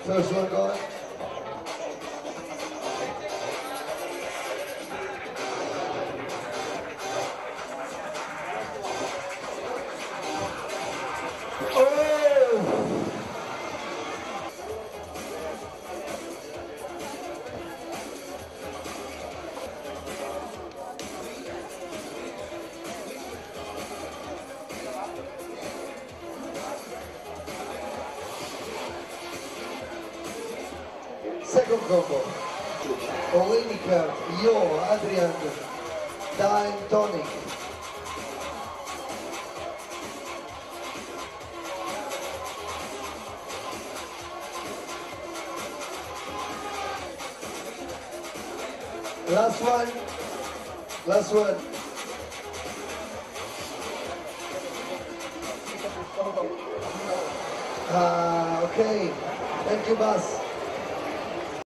First one going. Second combo, Olenica, Yo, Adrian, Dime Tonic. Last one, last one. Okay, thank you, boss.